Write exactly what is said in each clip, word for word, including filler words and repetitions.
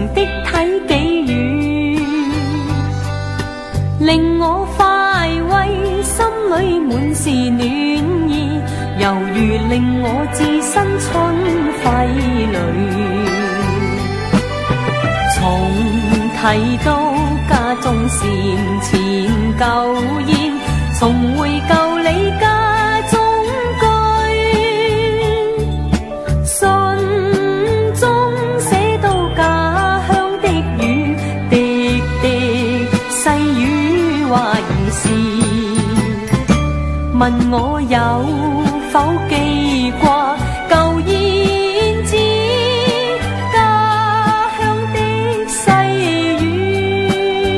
的體己語，令我快慰，心裏滿是暖意，猶如令我置身春暉裏。從提到家中禪前舊宴，重回舊里家中居，信中寫到家鄉的雨，滴滴細雨話兒時，問我有否記掛舊燕子家鄉的細雨。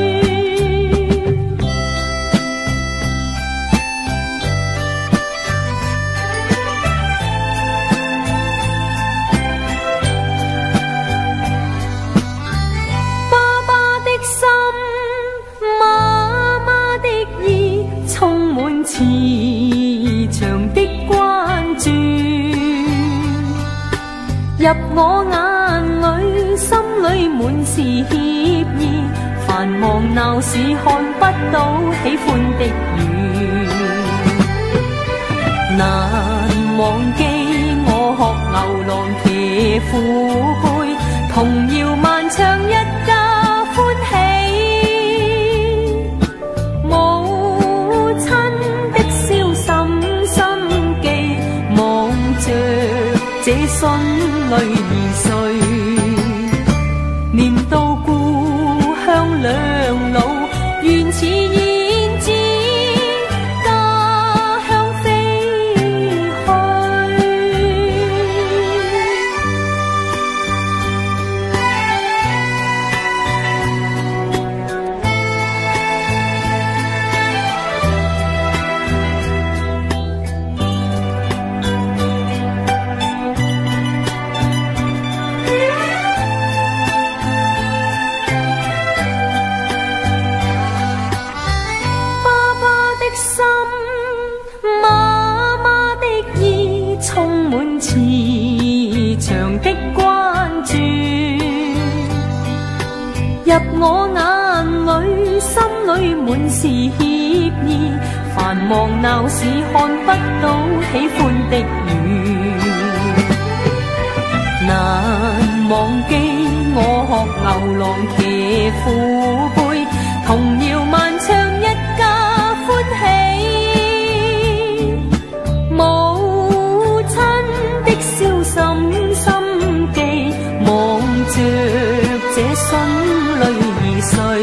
爸爸的心，媽媽的意，充滿慈祥的關注，入我眼裏，心裏滿是歉意，繁忙鬧市看不到喜歡的雨，難忘記我學牛郎騎虎背，童謠漫唱一家歡喜，母親的笑深深記，望着這孫女兒歲，念到故鄉兩老，原似燕子家鄉飛去。入我眼裏，心裏滿是歉意，繁忙鬧市看不到喜歡的雨，難忘記我學牛郎騎虎背，童謠漫唱一家歡喜，母親的笑深深記，望着這孫淚兒歲，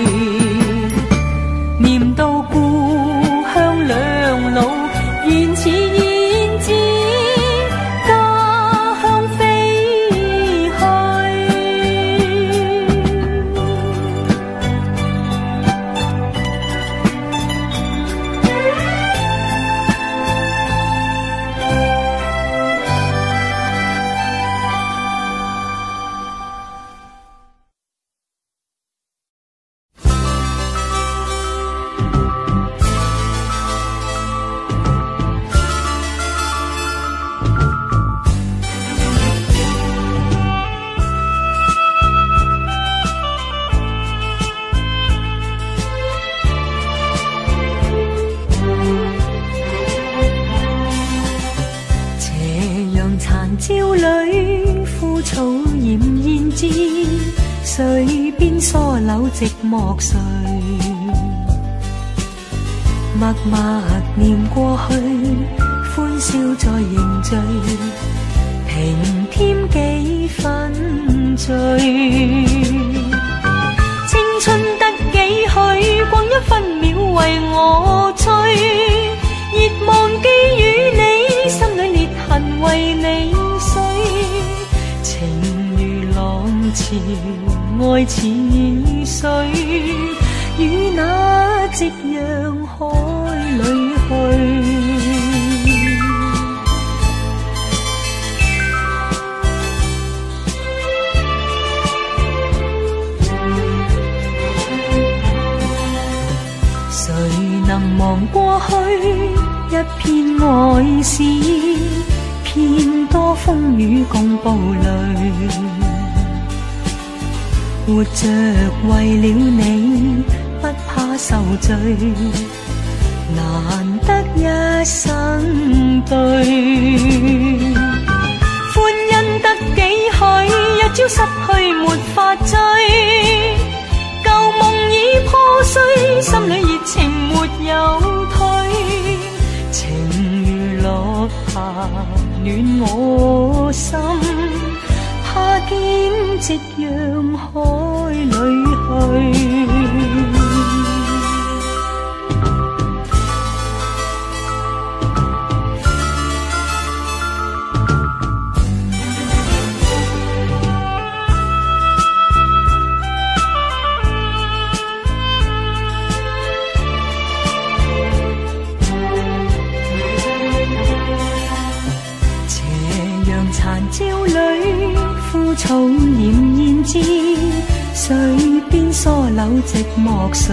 念到故鄉兩老，原似燕子家鄉飛去。殘朝裏枯草奄奄枝，水邊疏柳寂寞睡，默默念過去，歡笑再凝聚，平添幾分醉。青春得幾許，光一分秒為我追，熱忘記與你，心裏裂痕為你碎，情如浪潮，愛似雨水，與那夕陽海裏去。誰能忘過去？一片愛是偏多風雨共步累， 活着為了你，不怕受罪，難得一生對。歡欣得幾許，一朝失去沒法追，舊夢已破碎，心裏熱情沒有退，情如落霞暖我心，怕劍夕讓海裏去。殘朝裏枯草儼然至，水邊疏柳寂寞睡，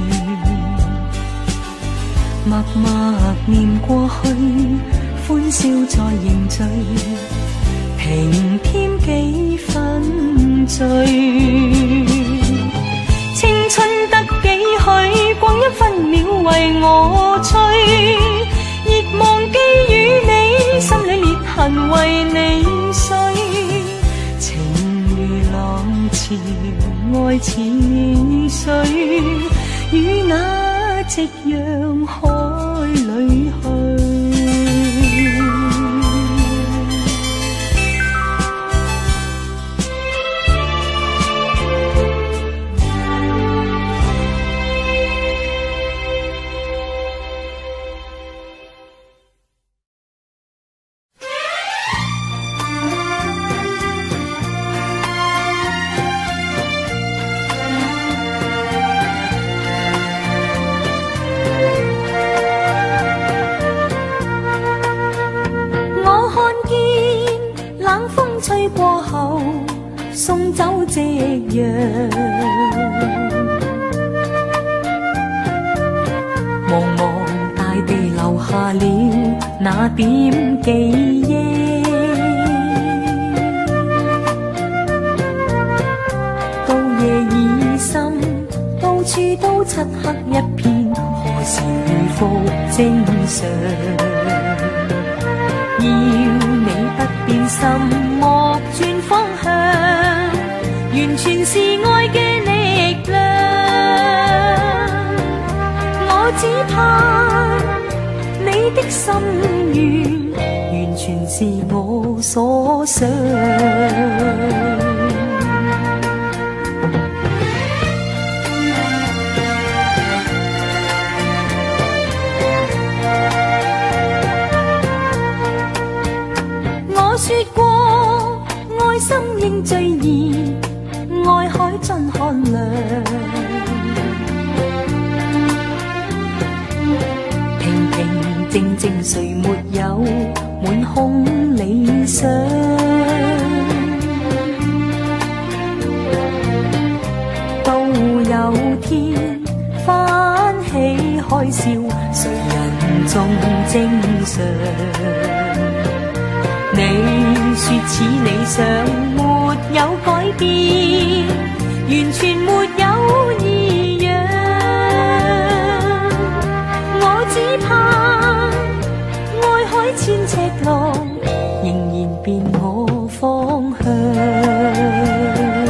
默默念過去，歡笑再凝聚，平添幾分醉。青春得幾許，光陰分秒為我吹，熱忘記與你，心裏裂痕為你碎，情如浪潮愛似水，與那夕陽海裏去。吹過後送走夕陽，茫茫大地留下了那點記憶，到夜已深，到處都漆黑一片，何時回復正常？要你不變心，莫轉方向，完全是愛嘅力量。我只怕你的心願，完全是我所想。說過愛心應最易，愛海盡寒涼，平平靜靜誰沒有滿空理想，到有天翻起海嘯，誰人仲正常？你說似理想沒有改變，完全沒有異樣。我只怕愛海千尺浪，仍然變我方向。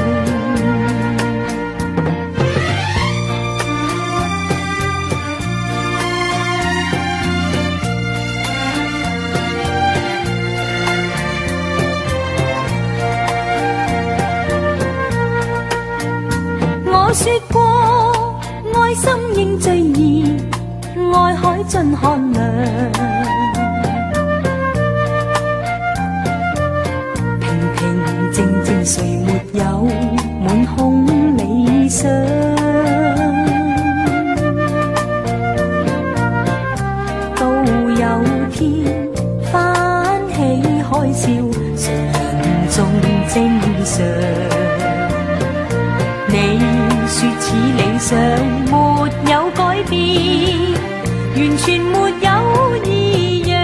我說過愛心應最易，愛海盡寒涼，平平靜靜誰沒有滿空理想，到有天翻起海嘯，誰人仲正常？你說似理想沒有改變，完全沒有異樣。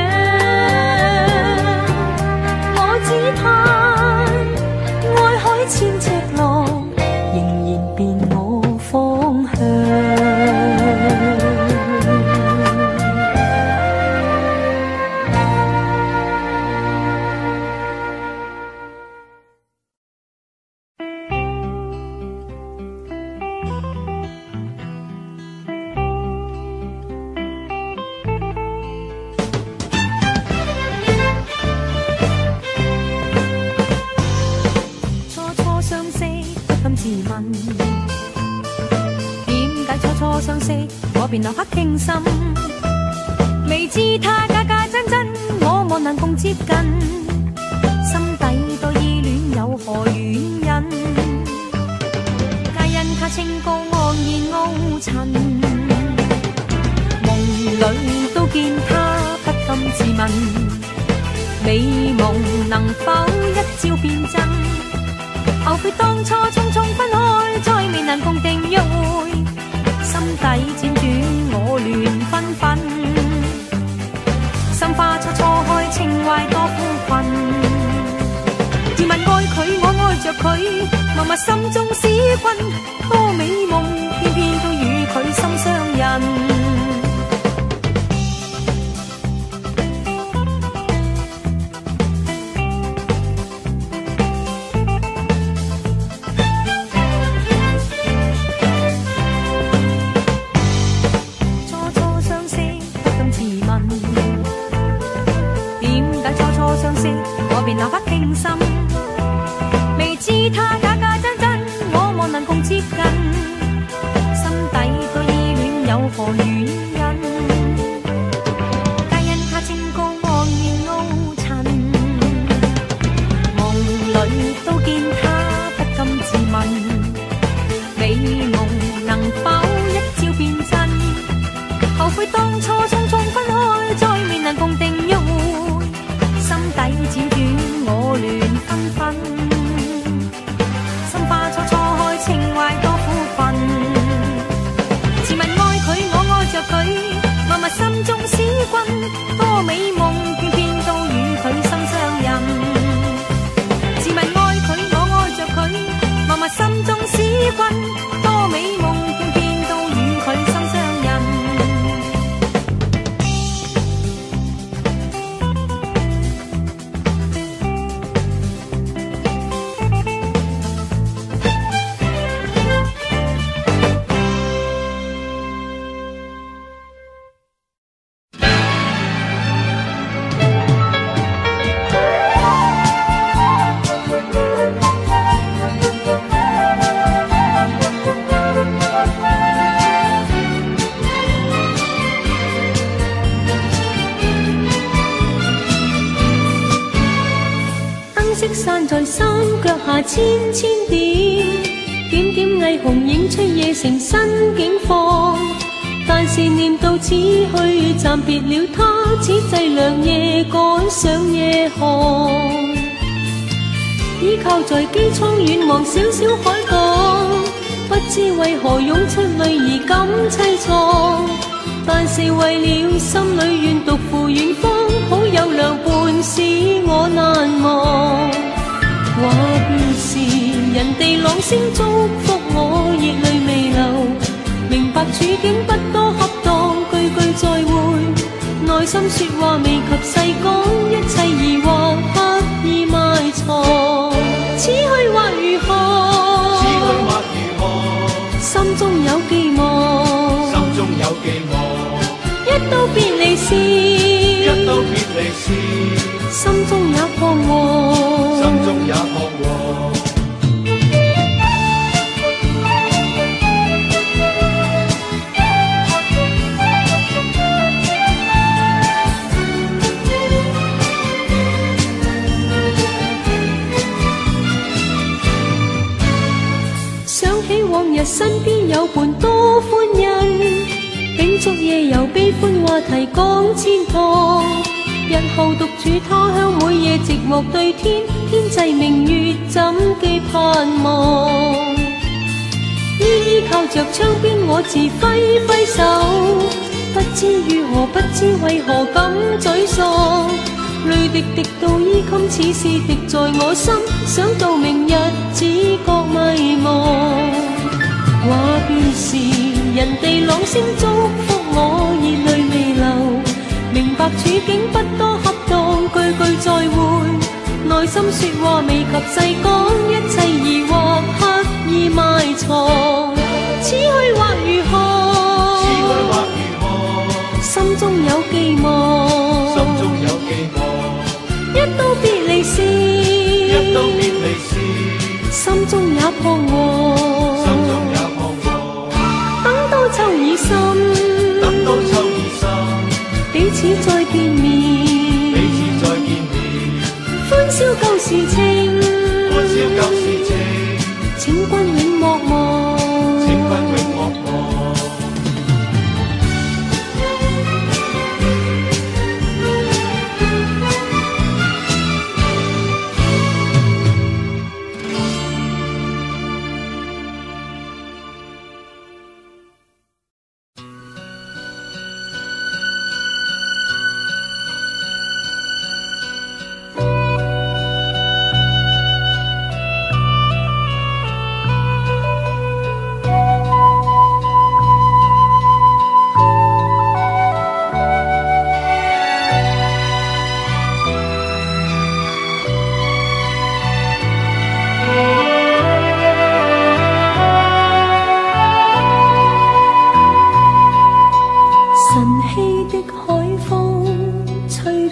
我只怕愛海千尺浪，仍點解初初相識我便立刻傾心？未知他假假真真，我望能共接近，心底多依戀有何原因？皆因他清高昂然傲塵，夢裏都見他不禁自問，美夢能否一朝變真？後悔當初匆匆分開，再未能共定約會，心底輾轉我亂紛紛，心花初初開，情懷多苦困。自問愛佢，我愛着佢，默默心中使君，多美夢，偏偏都與佢心相印。便立刻傾心，未知他假假真真，我望能共接近，心底多依戀有何原因？皆因他清高昂然傲塵，夢裏都見他不禁自問，美夢能否一朝變真？後悔當初匆匆分開，再未能共定約會，心底輾轉我亂紛紛，心花初初開，情懷多苦困。自問愛佢，我愛着佢，默默心中使君，多美夢，偏偏都與佢心相印。自問愛佢，我愛着佢，默默心中使君，多美夢，偏偏都與佢心相印。散在山腳下千千點，點點霓虹映出夜城新景況。但是念到此去暫別了他，此際良夜趕上夜航。依靠在機艙遠望小小海港，不知為何湧出淚兒感凄愴。但是為了心裏願獨赴遠方，好友良伴使我難忘。話便是人哋朗聲祝福我，熱淚未流，明白處境不多恰當，句句再會，內心說話未及細講，一切疑惑刻意埋藏。此去或如何？此去或如何？心中有寄望，心中有寄望。一到別離時，一到別離時，心中也彷徨，心中也彷徨。想起往日身邊有伴多歡欣，秉燭夜遊悲歡話題講千趟。日後獨處他鄉，每夜寂寞對天，天際明月怎記盼望？依依靠着窗邊我自揮揮手，不知如何，不知為何感沮喪。淚滴滴到衣襟，似是滴在我心，想到明日只覺迷茫。話便是人哋朗聲祝福我，熱淚未流，明白處境不多恰當，句句再會，內心說話未及細講，一切疑惑刻意埋藏。此去或如何？此去或如何？心中有寄望，心中有寄望。一到別離時，一到別離時，心中也彷徨。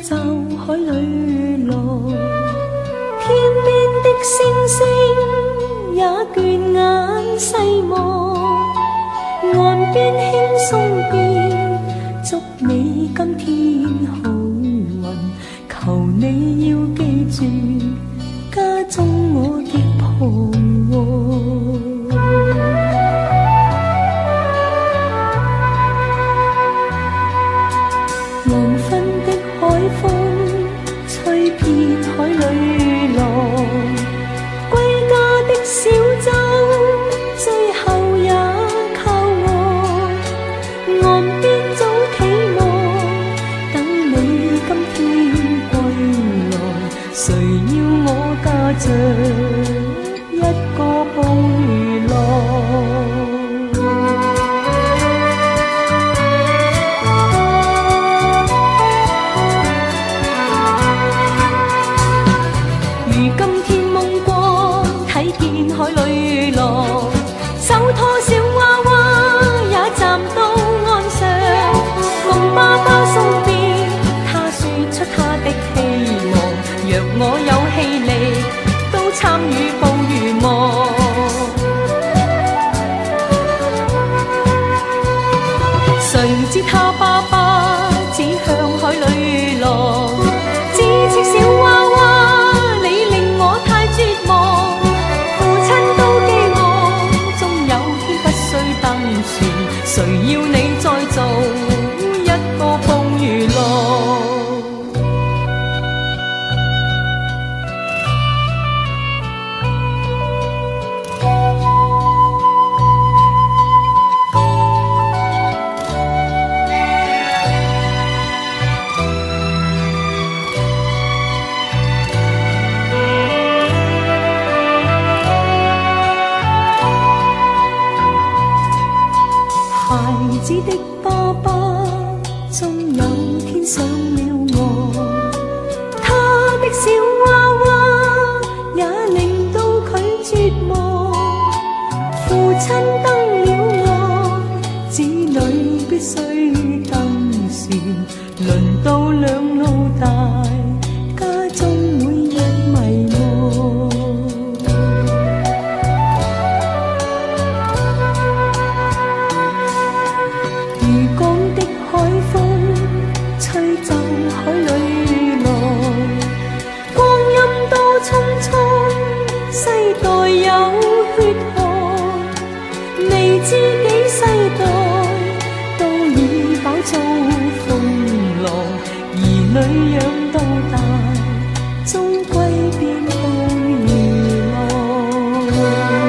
就海里來，天邊的星星也倦眼細望，岸邊輕鬆變，祝你今天好運，求你要記住家中我的彷徨。黃昏的海風吹遍海裏浪，歸家的小舟最後也靠岸，岸邊早企望，等你今天歸來，誰要我駕着一個捕魚郎。海裏浪，手拖小娃娃也站到岸上，共爸爸送別，他說出他的希望，若我有氣力，都參與捕魚網。誰知他爸爸指向海裏浪，指斥小娃娃，你令我太絕望。誰要你再做一個捕魚郎？孩子的爸爸終有天上了岸，他的小娃娃也令到佢絕望。父親登了岸，子女必須登船，輪到兩老大，家中每日迷惘。吹走海裏浪，光陰多匆匆，世代有血汗，未知幾世代都已飽遭風浪，兒女養到大，終歸變捕魚郎。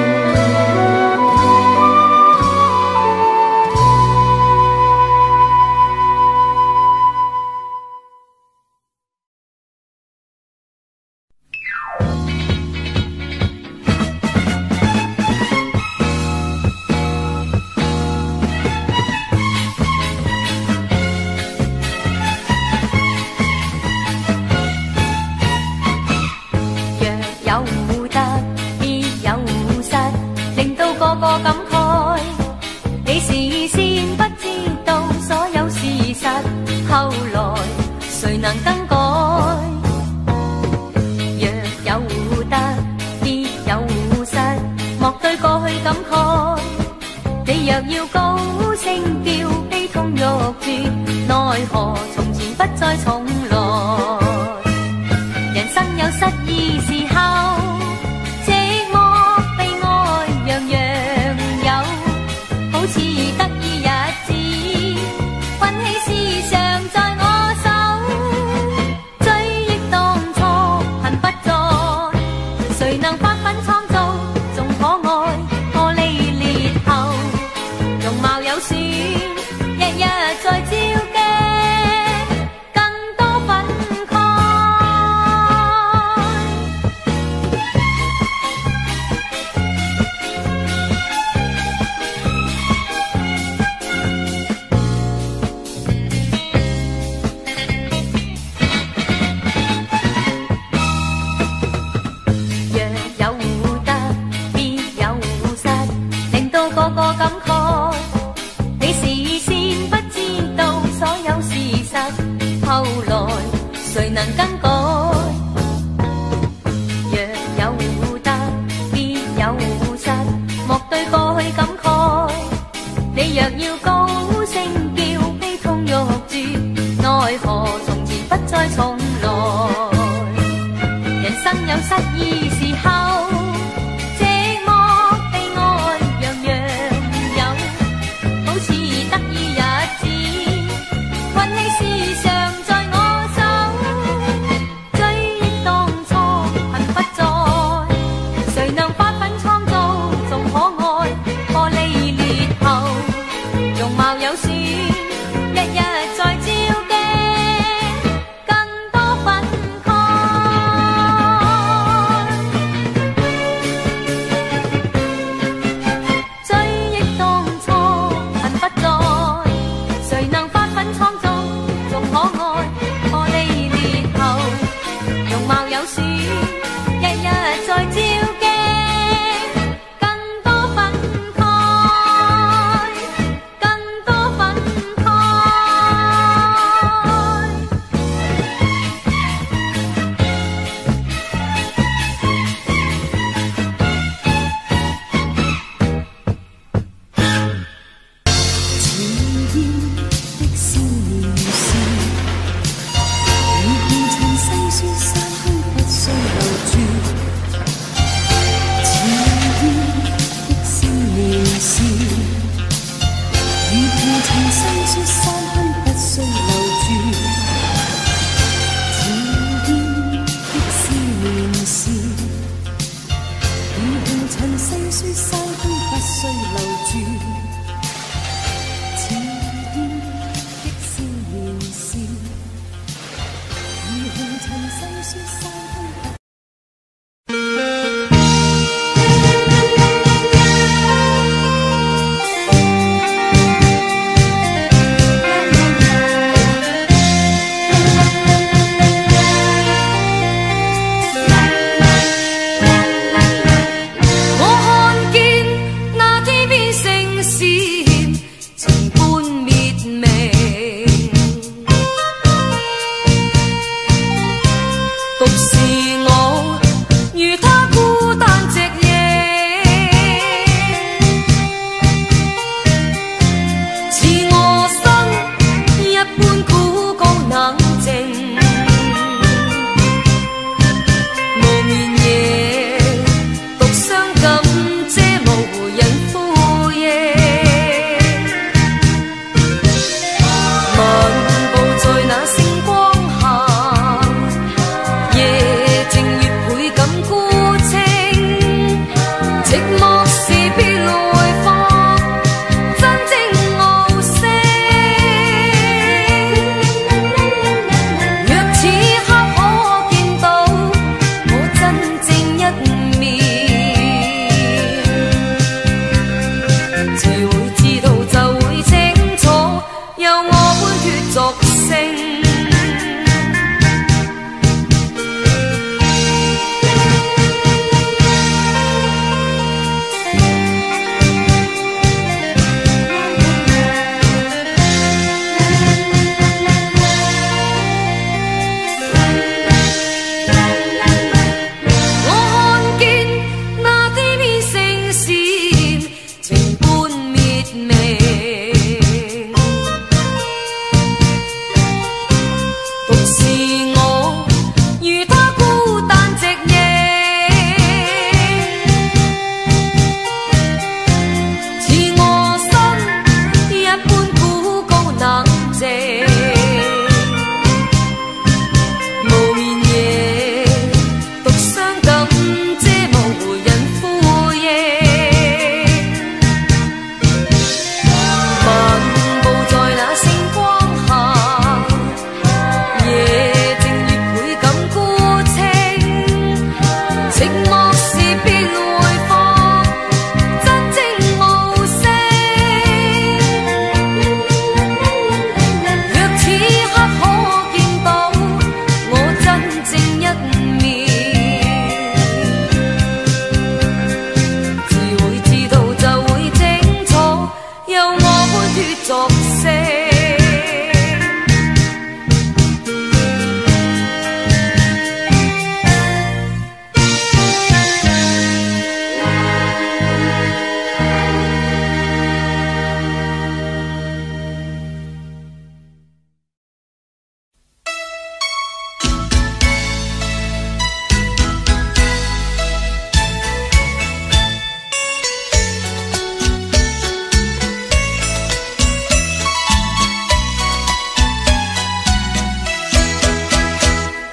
谁能更改？若有得，必有失，莫对过去感慨。你若要高聲叫，悲痛欲絕，奈何從前不再重來。人生有失意時候，寂寞悲哀樣樣有，好似得意日子，運氣時常在我手。追憶當初恨不再，誰能發奮創造仲可愛？玻璃裂後容貌有損，日日在照鏡，更多憤慨。追憶當初恨不再，誰能發奮創造仲可愛？玻璃裂後容貌有損，日日在照鏡，更多憤慨，更多憤慨。前煙的少年時，如紅塵細說山空不須留住。前煙的少年時，如紅塵細說山空不須留住。前煙的少年時，如紅塵細說山空不須留住。前煙的少年時，如紅塵細說山空不。我看見那 T V 聲線情般滅明，獨是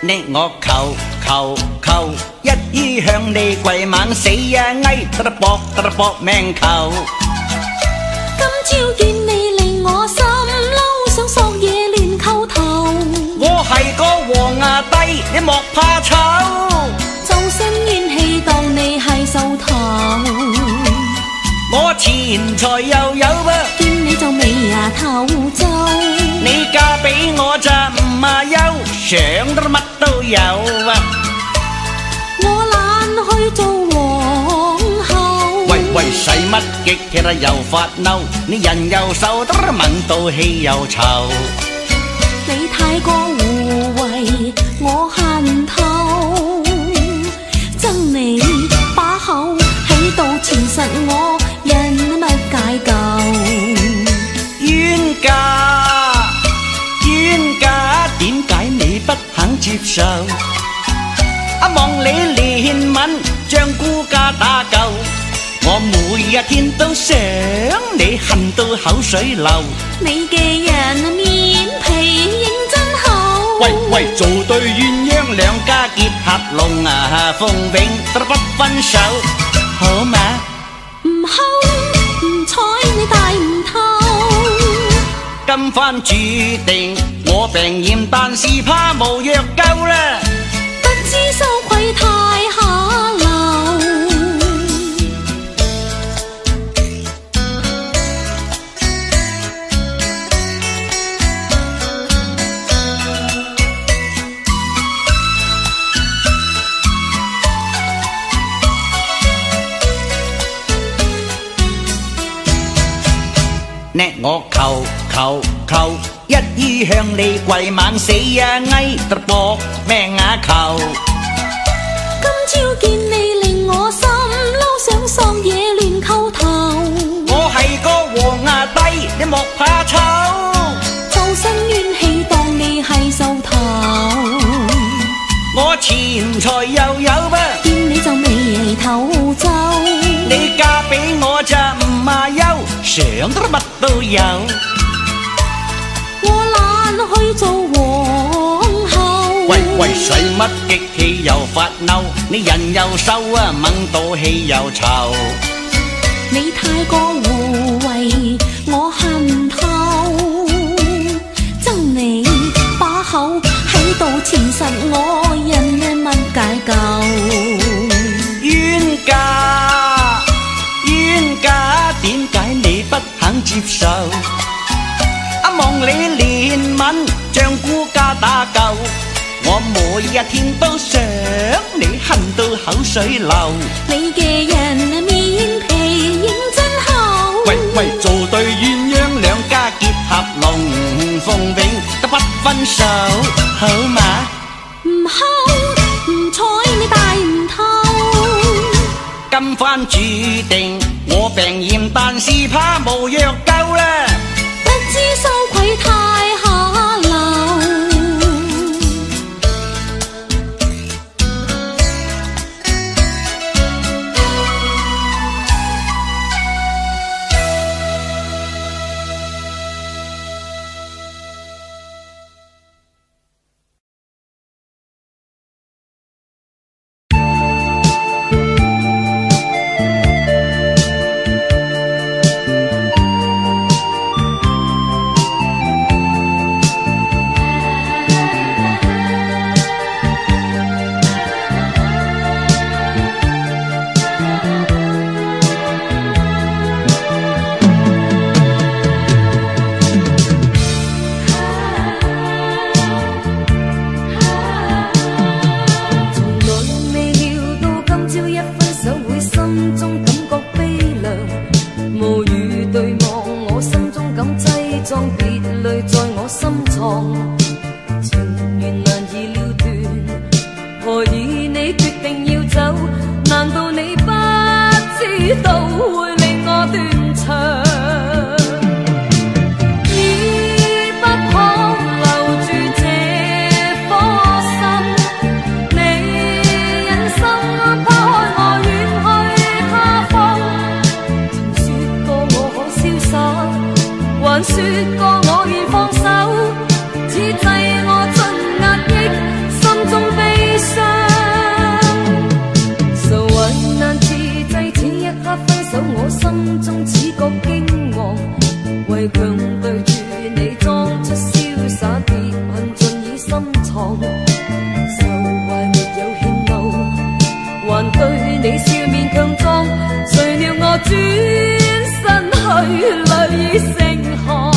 你我求求求，一於向你跪猛死啊！翳得搏得搏命求。 今朝見你令我心嬲，想索嘢亂叩頭。 我係個黃牙帝，你莫怕醜。 就身怨氣當你係獸頭。 我錢財又有噃， 見你就尾牙頭皺。 你嫁俾我咋唔啊憂，想得乜都有啊！ 我懶去做皇后。 喂喂，使乜激氣啦又發嬲？你人又瘦得聞到氣又臭。 你太過護衛，我恨透。憎你把口喺度纏實我，人乜解救？ 冤家冤家，點解你不肯接受？啊望你憐憫，將孤家打救。我每一天都想你，恨到口水流。 你嘅人面皮認真厚。 喂喂，做對鴛鴦兩家結合龍啊鳳永得不分手，好嗎？ 唔睺唔睬你大唔透。 今番注定我病厭，但是怕無藥救啦。 不知羞愧太下流。呢我求求求，一於向你跪猛死啊！翳得搏命啊求。 今朝見你令我心嬲，想索嘢亂叩頭。 我係個黃牙帝，你莫怕醜。 就身怨氣當你係獸頭。 我錢財又有噃， 見你就眉頭皺。 你嫁俾我咋唔啊憂，想得乜都有。 我懶去做皇后。 喂喂，使乜激氣又發嬲？你人又瘦啊，掹到氣又臭。 你太過護衛，我恨透。憎你把口喺度纏實我，人嘅乜解救？ 冤家冤家，點解你不肯接受？啊望你憐憫，將孤家打救。我每一天都想你，恨到口水流。 你嘅人面皮認真厚。 喂喂，做對鴛鴦兩家結合龍鳳永得不分手，好嗎？ 唔睺唔睬你大唔透。 今番注定我病厭，但是怕無藥救啦。 不知羞愧太下流。 轉身去淚成河。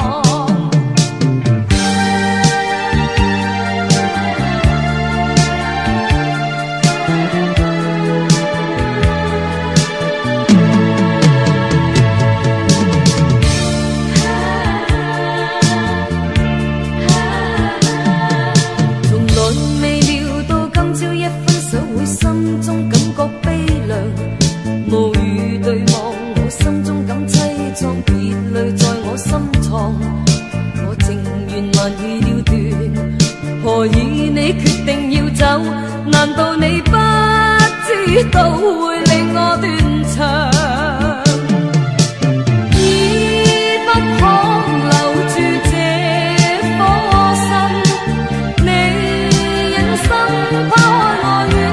心中感覺悲涼，無語對望，我心中感凄愴，別淚在我心藏，我情願難以了斷，何以你決定要走？難道你不知道會令我斷腸？已不可留住這顆心，你忍心拋開我遠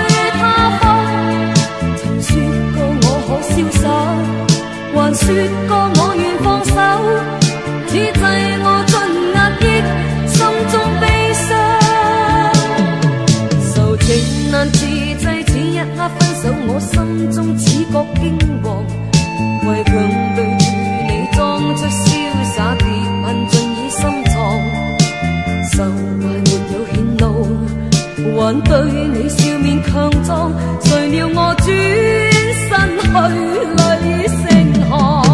還說過我願放手，此際我盡壓抑心中悲傷，愁情難自制，此一刻分手我心中只覺驚惶，為強對住你裝出瀟灑跌痕盡已深藏，愁還沒有顯露，還對你笑面強壯，誰料我轉身去淚成河。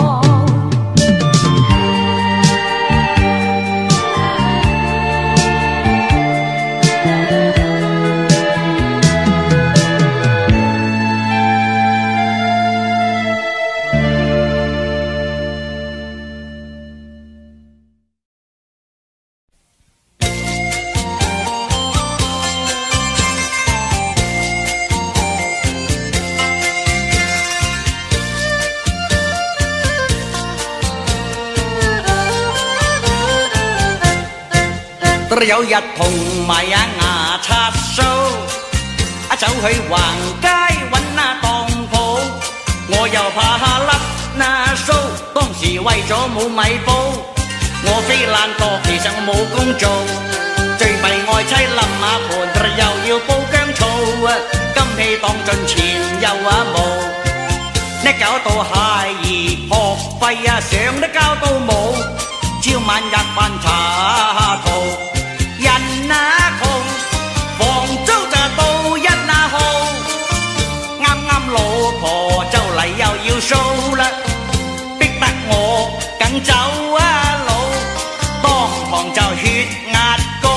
有日同埋啊牙刷掃，啊走去橫街揾啊當鋪，我又怕甩那鬚，當時為咗冇米煲，我飛懶惰，其實我冇工做，最弊愛妻冧下盤，又要煲薑醋啊，金氣當盡錢又啊冇，呢搞到孩兒學費啊上得交都冇，朝晚日飯茶圖。人啊窮，房租就到一啊號，啱啱老婆就嚟又要掃啦，逼得我梗走啊路，當堂就血壓高。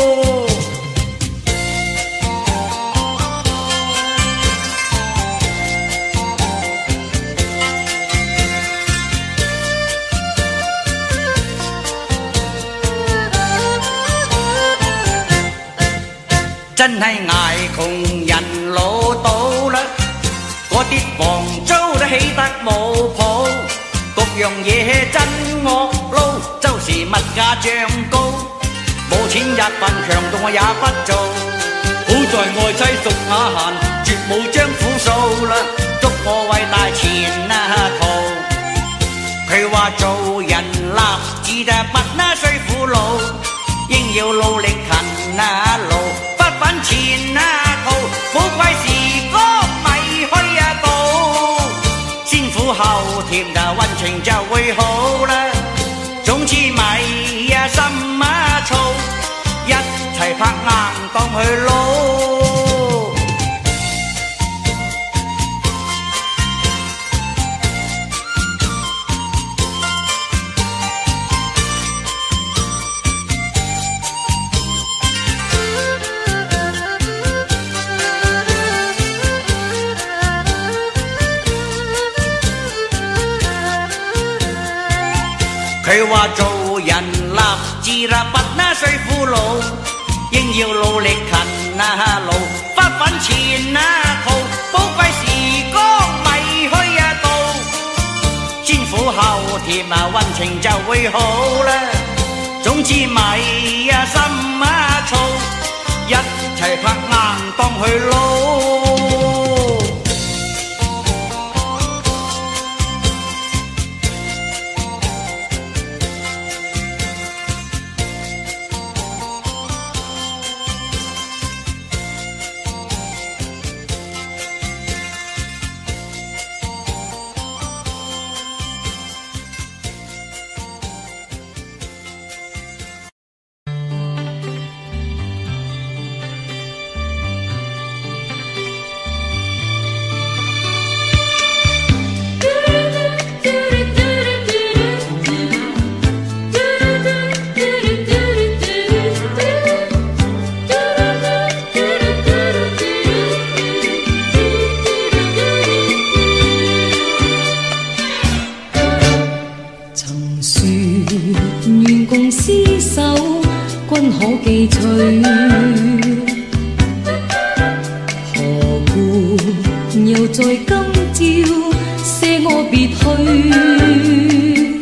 真係捱窮人老到啦，嗰啲房租都起得冇譜，各樣嘢真惡撈，周時物價漲高，冇錢日飯強到我也不做，好在愛妻熟雅閒，絕冇將苦數啦，祝我為大錢啊圖。佢話做人立志就不那需苦惱，應要努力勤啊勞。揾錢啊圖，富貴時光咪去啊到，先苦後甜就運程就會好啦。總之咪啊心啊燥，一齊拍硬當去撈。佢話做人立志啦，不那需苦惱，應要努力勤啊勞，不揾錢啊圖，寶貴時光咪去啊到，先苦後甜啊運程就會好啦。總之咪啊心啊燥，一齊拍硬當去撈。 在今朝捨我別去，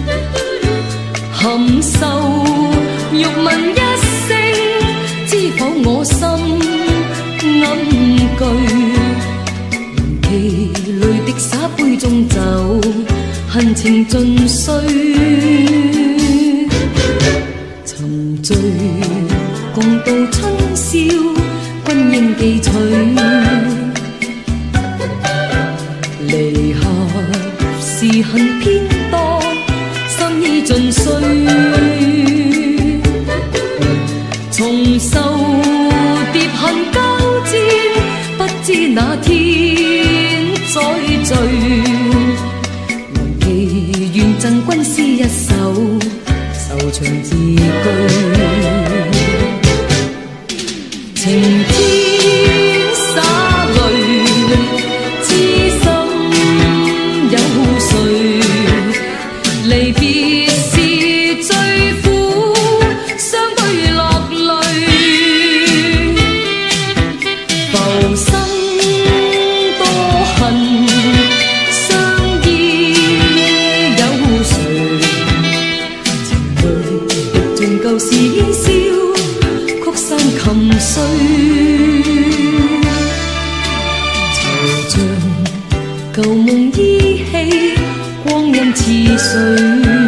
含愁欲問一聲，知否我心暗懼？其淚滴灑杯中酒，恨情盡碎，沉醉共度春宵，君應記取。離合時恨偏多，心意盡碎，重受疊恨交戰，不知那天再聚。還祈願贈君詩一首，愁長字句。情天灑淚，知心有誰？離別時最苦，相對落淚。浮生多恨，相依有誰？情淚滴盡舊時煙消，曲散琴碎。惆悵舊夢依稀，光陰似水。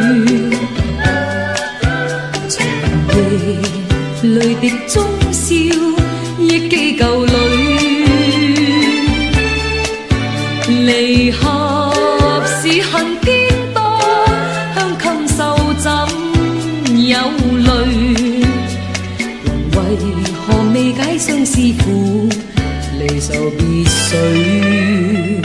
長夜淚滴中笑，憶記舊侶。離合時恨偏多，香衾瘦怎有淚？為何未解相思苦，離愁別緒？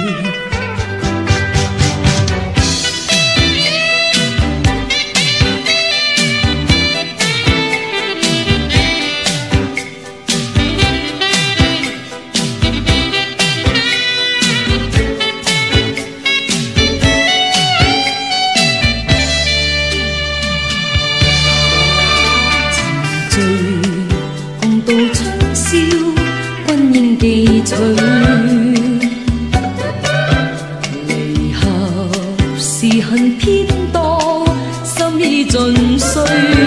共度春宵，君應記取。離合時恨偏多，心意盡碎。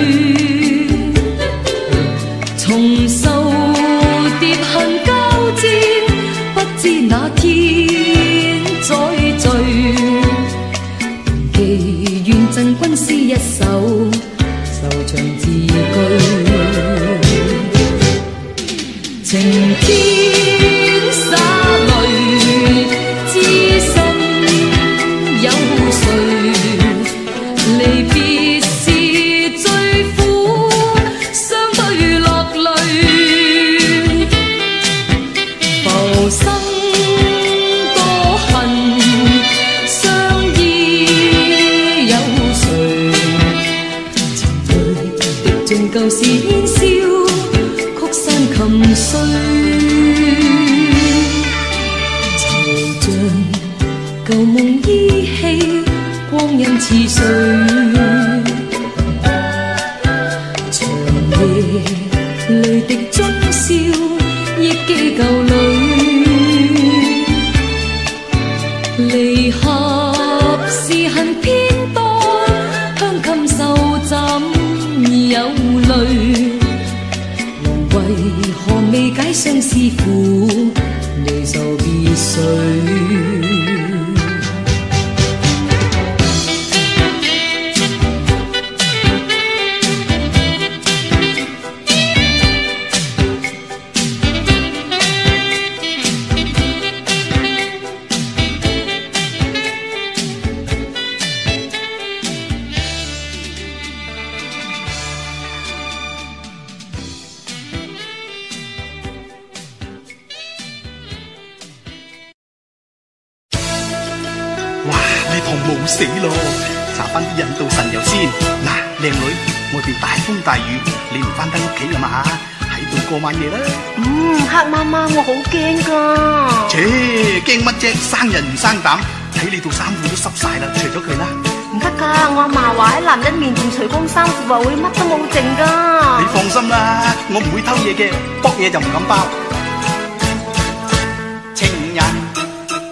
重受疊恨交戰，不知那天再聚。祈願贈君詩一首，愁長字句。情天灑淚，知心有誰？離別時最苦，相對落淚。浮生多恨，相依有誰？情淚滴盡舊時煙消，曲散琴碎。惆悵舊夢依稀，光陰似水。長夜淚滴中笑，憶記舊侶。離合時恨偏多，香衾瘦怎有淚？為何未解相思苦，離愁別緒？ 冇死咯！搽翻啲印度神油先。嗱，靚女，外邊大風大雨，你唔翻得屋企啊嘛？喺度過晚夜啦。 嗯，黑媽媽，我好驚噶。 切，驚乜啫？生人唔生膽，睇你套衫褲都濕晒啦，除咗佢啦。 唔得噶，我阿嫲話喺男人面前除光衫褲，話會乜都冇剩噶。 你放心啦，我唔會偷嘢嘅，卜嘢就唔敢包。情人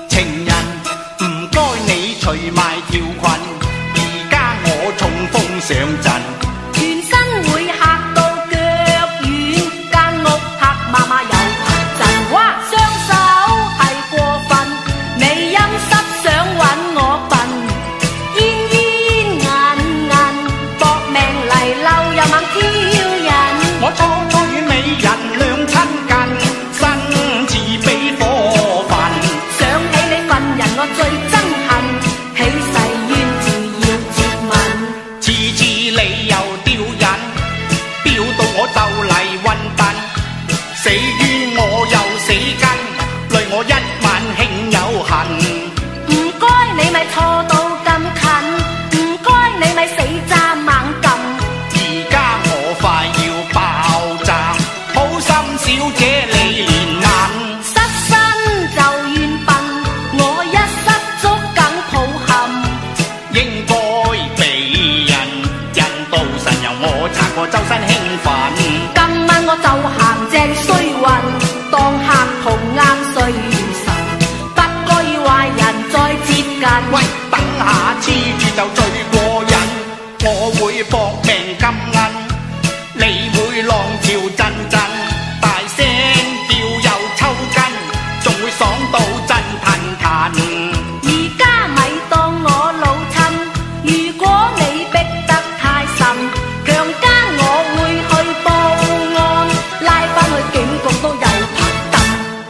除埋條裙，而家我衝鋒上陣， 全身會嚇到腳軟，間屋黑麻麻又貧陣，哇！雙手係過分，你陰濕想揾我笨，煙煙韌韌，搏命嚟嬲又猛挑人， 我初初與美人兩親近，身似被火焚， 想起你份人我最憎恨，起誓冤字要接吻， 次次你又吊引，吊到我就嚟暈頓，死於我又死根，累我一晚慶有恨。 唔該你咪錯到咁近，唔該你咪死揸猛撳， 而家我快要爆炸，好心小姐你憐憫， 失身就怨笨，我一失足梗抱憾， 應該被人引導神由我查過周身興奮， 今晚我就行正衰運，當客途啱衰神，不該與壞人再接近。 喂，等下黐住就最過癮，我會搏命金銀，你會浪潮陣陣，大聲叫又抽筋，仲會爽到震騰騰。 而家咪當我老襯，如果你逼得太甚，強姦我會去報案，拉返去警局都有排等。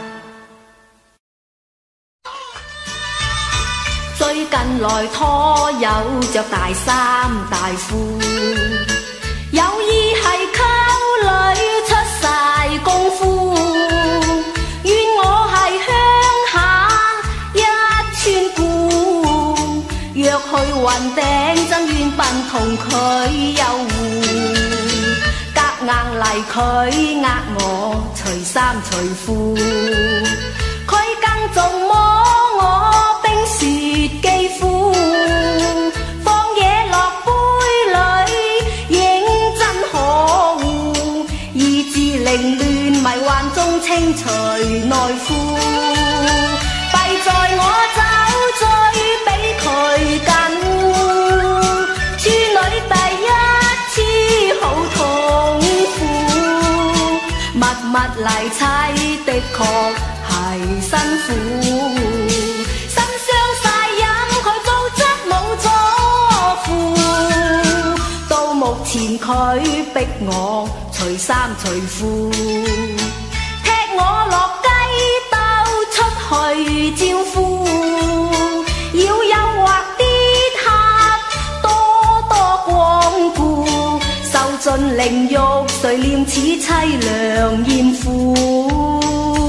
最近來拖有着大衫大褲，有意係溝女出晒功夫，怨我係鄉下一村姑，若去雲頂真怨笨同佢有互，夾硬嚟佢呃我除衫除褲，佢更仲摸我冰雪肌膚，放嘢落杯裏認真可惡，意志凌亂迷幻中清除內褲，弊在我酒醉比佢緊，處女第一次好痛苦，密密嚟砌的確係辛苦，心傷晒飲佢糟質冇咗負，到目前佢逼我除衫除褲，踢我落雞竇出去招呼，要誘惑啲客多多光顧，受盡凌辱誰念此凄涼艷婦。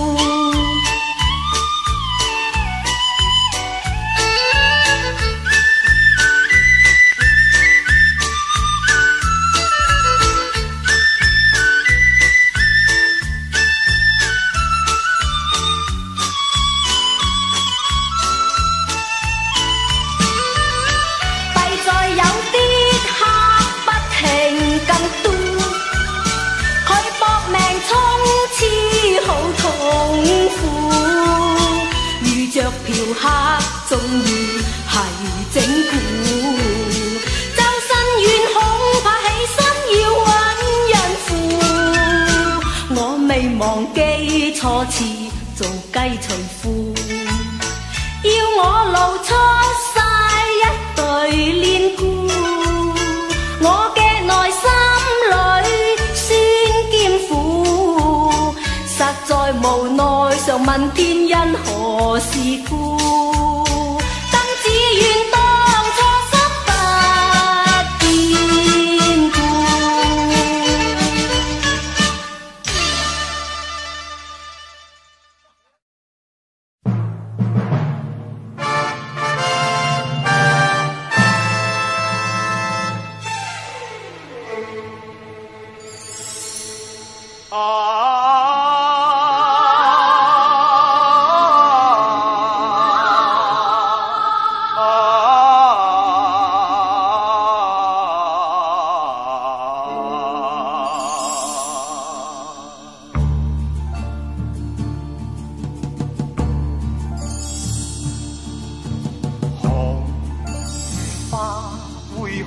客終於係整蠱，周身怨恐怕起身要揾孕婦，我未忘記初次做雞除褲，要我露出晒一對連菇，我嘅內心裏酸兼苦，實在無奈常問天因何事故，更只願當初心不堅固。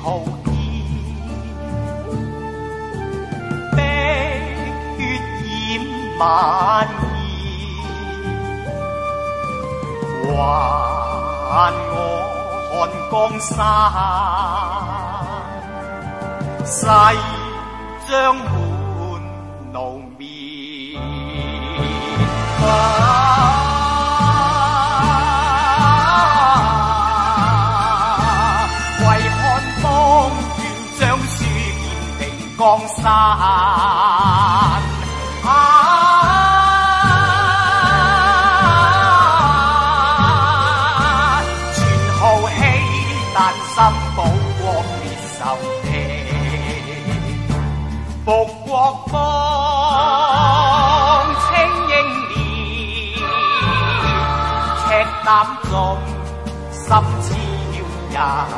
豪傑，碧血染萬兒，還我看江山，誓將滿怒滅。啊江山啊，全豪氣，但心保國滅仇敵，復國光，清英烈，赤膽重，心超人。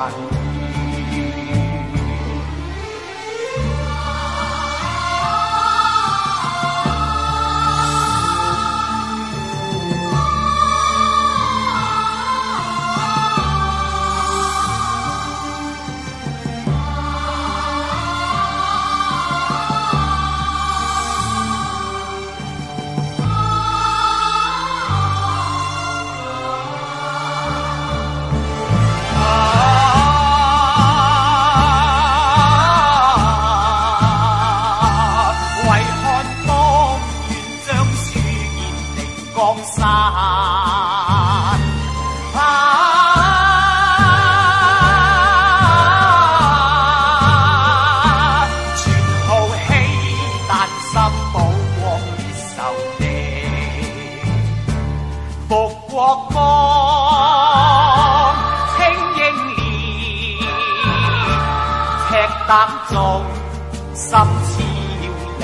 膽重，心超人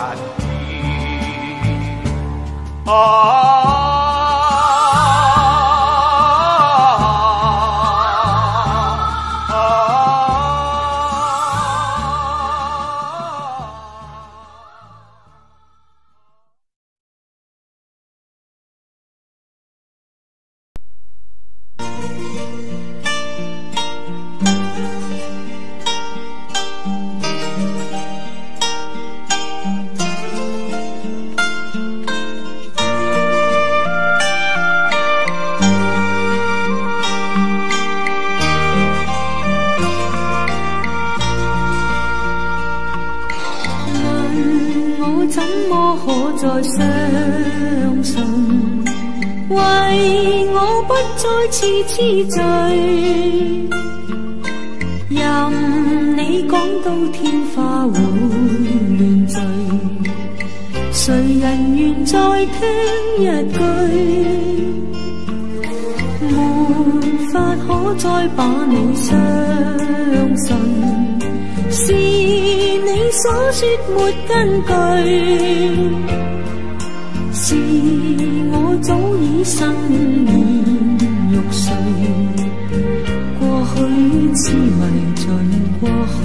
願。啊再相信，為我不再次痴醉，任你講到天花會亂墜，誰人願再聽一句，沒法可再把你相信，是你所說沒根據，是我早已生厭欲睡，過去痴迷盡過去，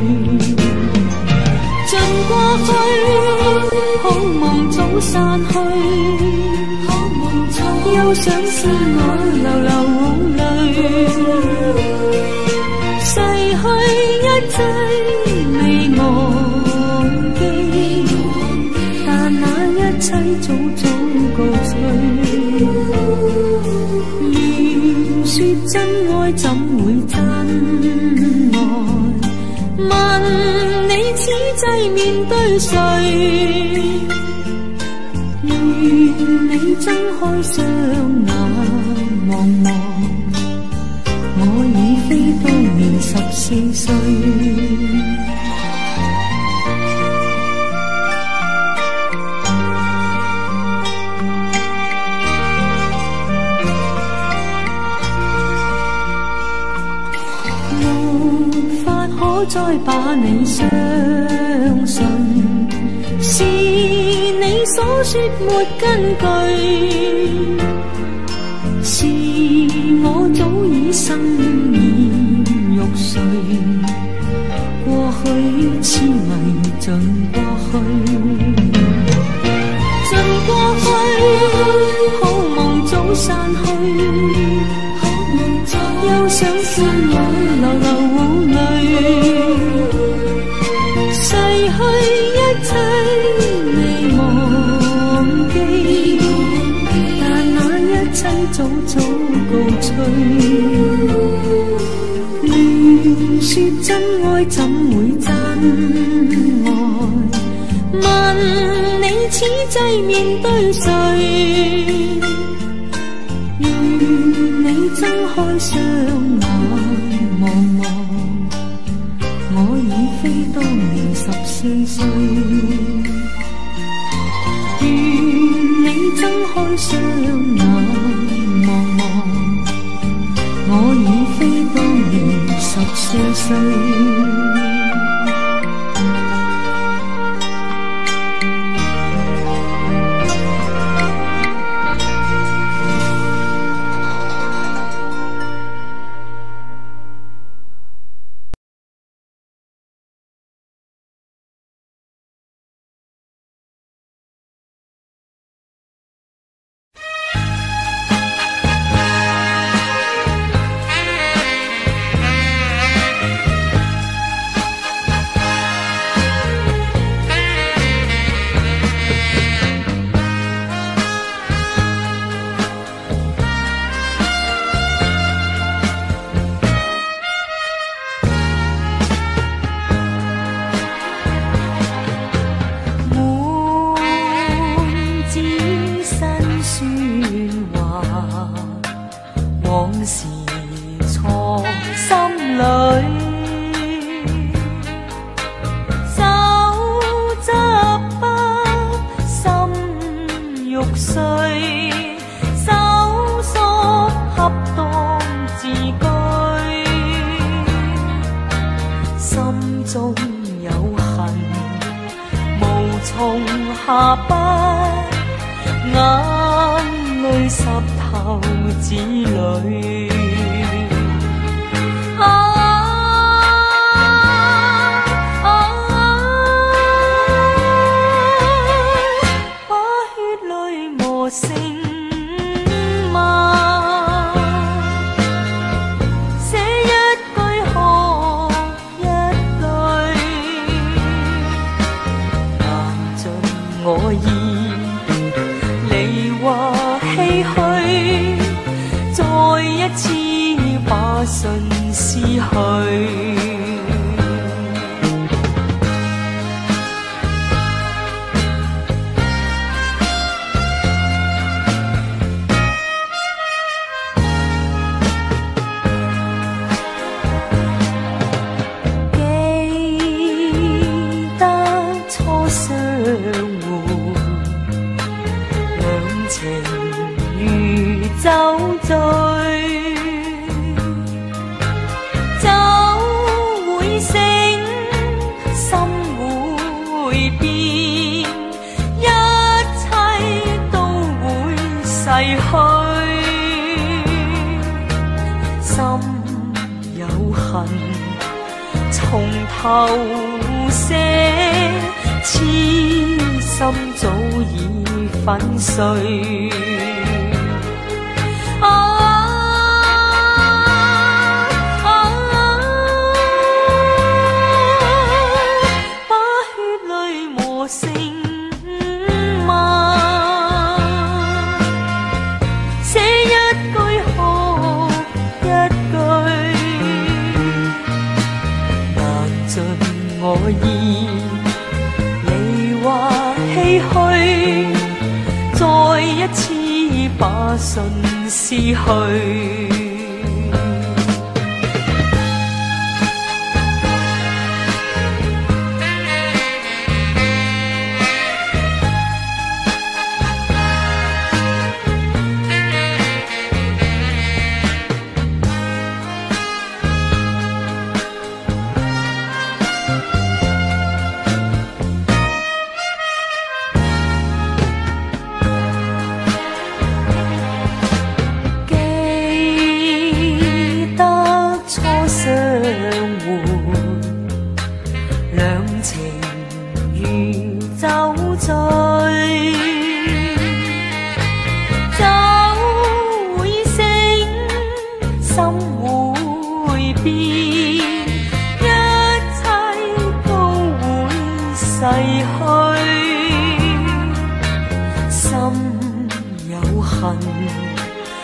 盡過去，好夢早散去，又想是我流流淚，逝去一切未忘記，但那一切早早告吹。亂說真愛怎會真愛？問你此際面對誰？願你睜開雙眼望望，我已非當年十四歲。再把你相信，是你所說沒根據，是我早已生厭欲睡，過去痴迷盡過去，盡過去，好夢早散去，又想見我流流淚。 早早告吹。亂說真愛怎會真愛？問你此際面對誰？願你睜開雙眼望望，我已非當年十四歲。願你睜開雙眼望望，我已非當年十四歲。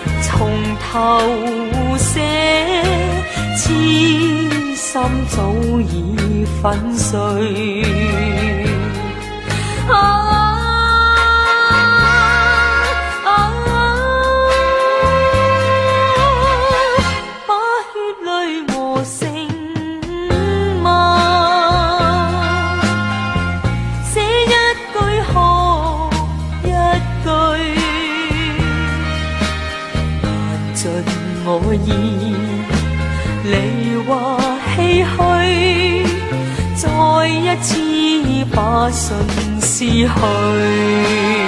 從頭寫，痴心早已粉碎。啊我意你話唏噓，再一次把信撕去。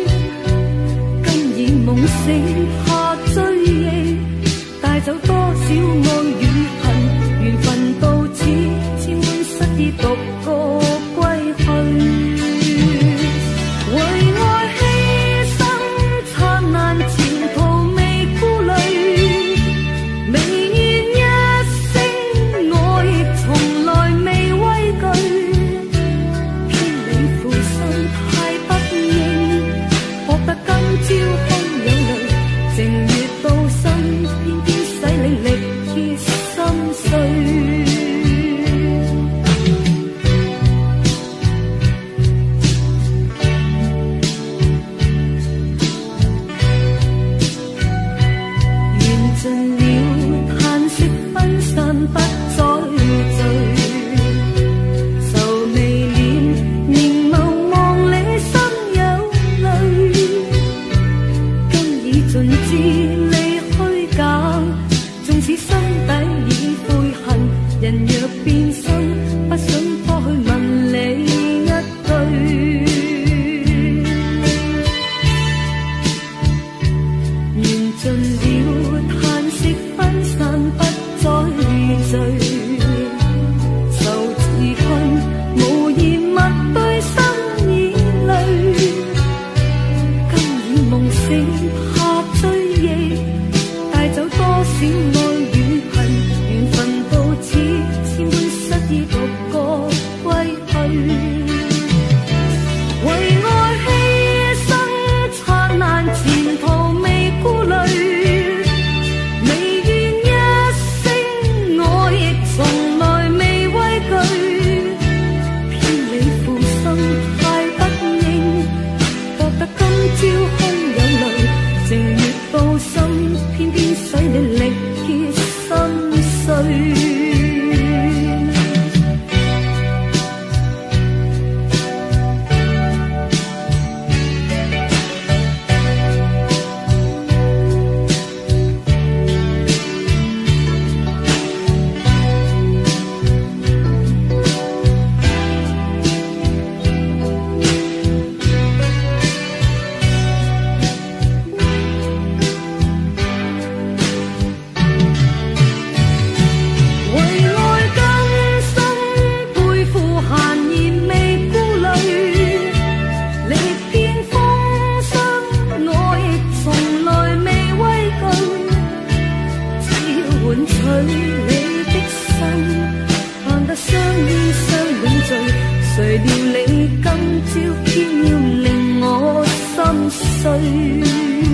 夢醒下追憶，帶走多少盡了嘆息分散不再聚，愁自困無言默對心已累，今已夢醒怕追憶，帶走多少愛與恨，緣分到此千般失意獨個歸去，為愛犧牲燦爛前途未顧慮，未怨一聲我亦從來未畏懼，偏你負心太不應，覺得今朝空有淚，靜月到深，偏偏使你力竭心碎。誰料你今朝偏要令我心碎。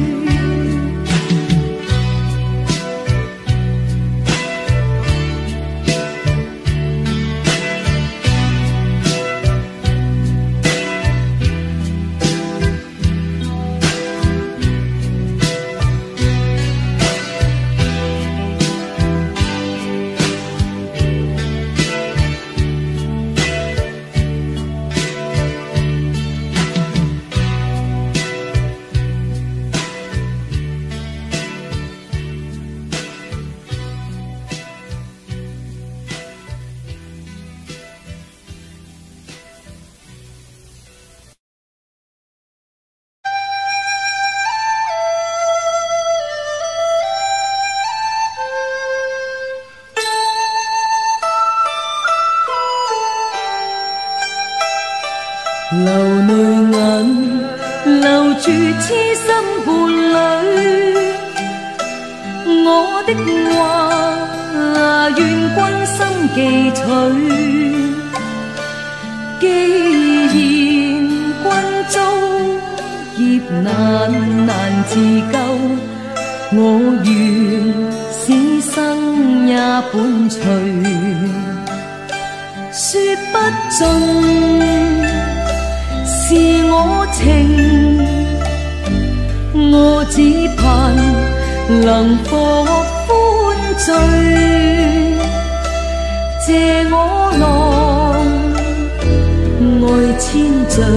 流淚眼留住痴心伴侶，我的話願君心記取。既然君遭劫難難自救，我願此生也伴隨。說不盡是我情，我只盼能獲歡醉，借我郎愛千丈，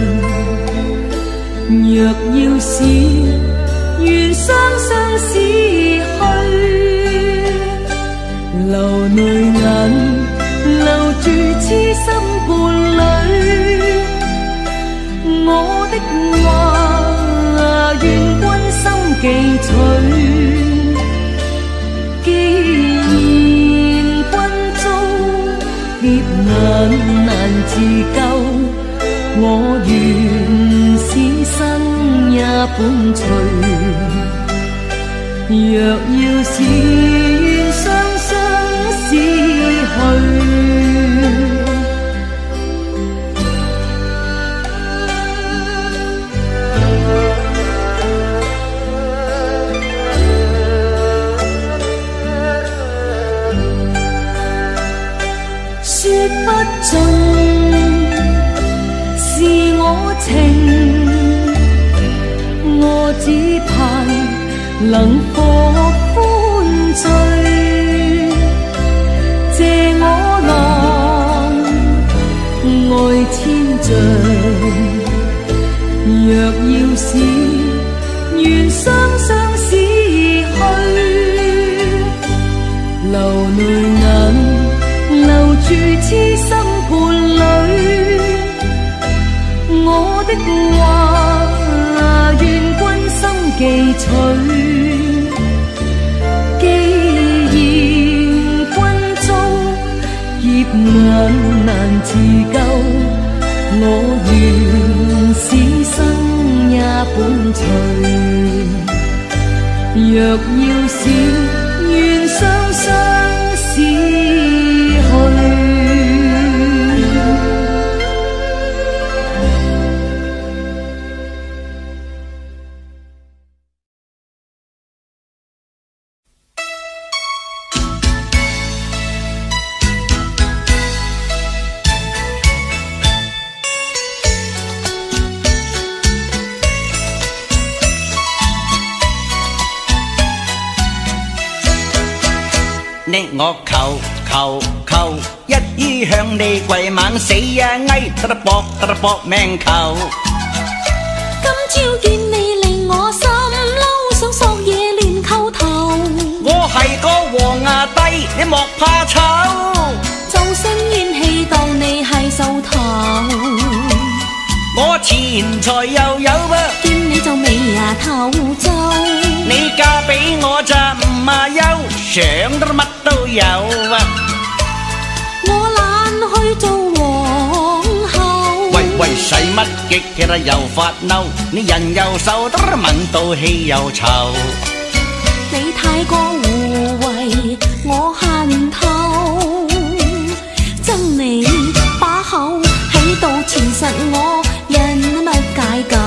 若要是願雙雙死去，流淚眼留住痴心伴侶。我的話願君心記取，既然君遭劫難難自救，我願此生也伴隨。若要是願雙雙死去，說不盡是我情，我只盼能獲歡醉，借我郎愛千丈，若要是願雙雙死去，流淚眼留住痴心伴侶，我的話願君心記取。 困難自救，我願此生也伴隨。若要是願雙雙死去。 你我求求求，一於向你跪猛死啊！翳得得搏得得搏命求。 今朝見你令我心嬲，想索嘢亂叩頭。 我係個黃牙帝，你莫怕醜。 就生怨氣當你係獸頭。 我錢財又有噃， 見你就尾牙頭皺。 你嫁俾我就唔啊憂，想得乜都有啊！ 我懶去做皇后。 喂喂，使乜激氣啦又發嬲？你人又瘦得聞到氣又臭。 你太過護衛，我恨透。憎你把口喺度纏實我，人乜解救？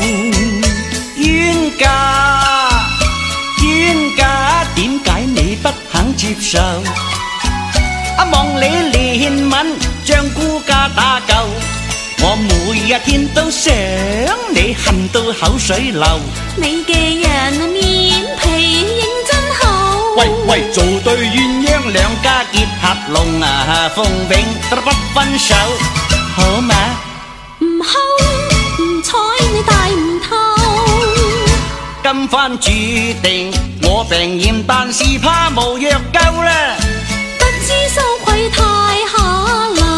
冤家冤家，點解你不肯接受？啊，望你憐憫，將孤家打救。我每一天都想你，恨到口水流。 你嘅人面皮認真厚。 喂喂，做對鴛鴦，兩家結合龍啊鳳永得不分手，好嗎？ 唔睺唔睬你大唔透。 今番注定我病厭，但是怕無藥救啦。 不知羞愧太下流。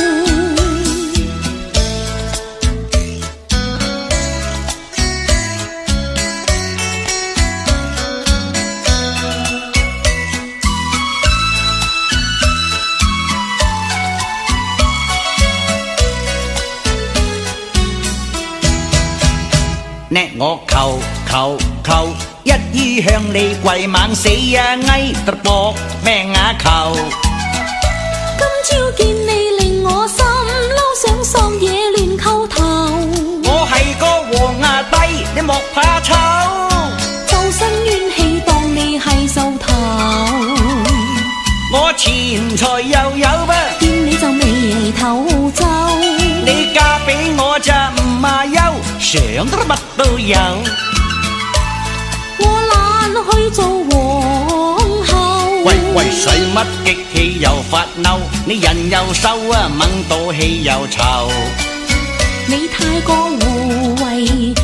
呢我求求求，一於向你跪猛死啊！翳得搏命啊求。 今朝見你令我心嬲，想索嘢亂叩頭。 我係個黃牙帝，你莫怕醜。 就生怨氣當你係獸頭。 我錢財又有噃， 見你就眉頭皺。 你嫁俾我就唔啊憂，想得乜都有。 我懶去做皇后。 喂喂，使乜激氣又發嬲？你人又瘦啊，掹到氣又臭。 你太過護衛，